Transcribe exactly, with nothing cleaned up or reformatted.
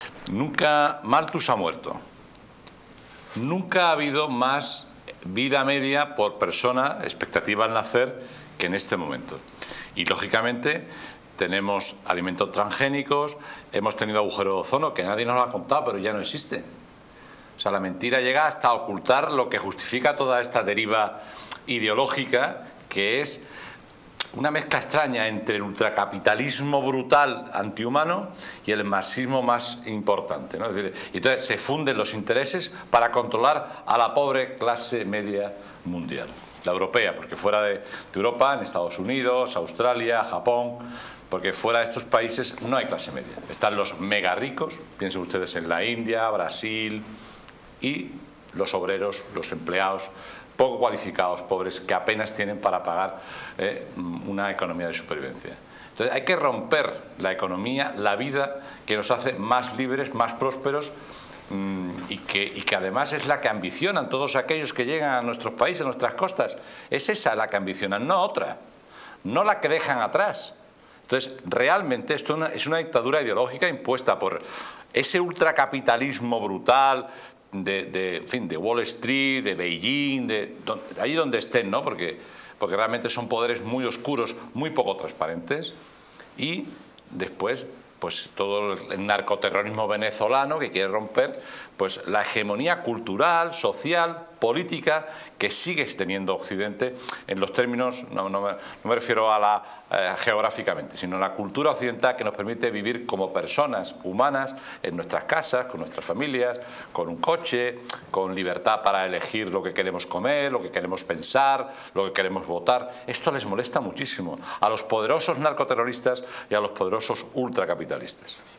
Nunca Malthus ha muerto. Nunca ha habido más vida media por persona, expectativa al nacer, que en este momento. Y lógicamente tenemos alimentos transgénicos, hemos tenido agujero de ozono que nadie nos lo ha contado, pero ya no existe. O sea, la mentira llega hasta ocultar lo que justifica toda esta deriva ideológica, que es una mezcla extraña entre el ultracapitalismo brutal antihumano y el marxismo más importante, ¿no? Es decir, y entonces se funden los intereses para controlar a la pobre clase media mundial, la europea, porque fuera de, de Europa, en Estados Unidos, Australia, Japón, porque fuera de estos países no hay clase media. Están los mega ricos, piensen ustedes en la India, Brasil, y los obreros, los empleados poco cualificados, pobres, que apenas tienen para pagar eh, una economía de supervivencia. Entonces hay que romper la economía, la vida que nos hace más libres, más prósperos mmm, y, que, y que además es la que ambicionan todos aquellos que llegan a nuestros países, a nuestras costas. Es esa la que ambicionan, no otra, no la que dejan atrás. Entonces realmente esto es una dictadura ideológica impuesta por ese ultracapitalismo brutal, De, de, en fin, de Wall Street, de Beijing, de, de ahí donde estén, ¿no? Porque, porque realmente son poderes muy oscuros, muy poco transparentes. Y después, pues todo el narcoterrorismo venezolano que quiere romper pues la hegemonía cultural, social, política que sigue teniendo Occidente en los términos, no, no, me, no me refiero a la eh, geográficamente, sino a la cultura occidental que nos permite vivir como personas humanas en nuestras casas, con nuestras familias, con un coche, con libertad para elegir lo que queremos comer, lo que queremos pensar, lo que queremos votar. Esto les molesta muchísimo a los poderosos narcoterroristas y a los poderosos ultracapitalistas.